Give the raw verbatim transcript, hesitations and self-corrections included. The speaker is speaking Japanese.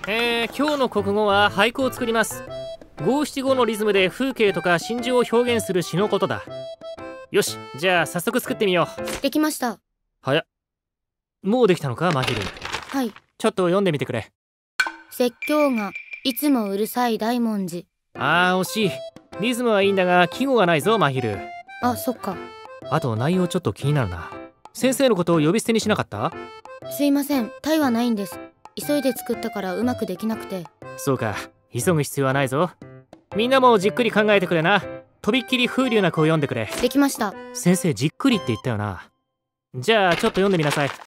えー、今日の国語は俳句を作ります。五七五のリズムで風景とか真珠を表現する詩のことだ。よし、じゃあ早速作ってみよう。できました。 早っ。もうできたのか、マヒル。 はい。 ちょっと読んでみてくれ。 説教がいつもうるさい大文字。 あー、惜しい。リズムはいいんだが季語がないぞ、マヒル。 あ、そっか。 あと内容ちょっと気になるな。先生のことを呼び捨てにしなかった？ すいません、タイはないんです。急いで作ったからうまくできなくて。 そうか、急ぐ必要はないぞ。みんなもじっくり考えてくれな。とびっきり風流な句を読んでくれ。 できました。 先生じっくりって言ったよな。じゃあちょっと読んでみなさい。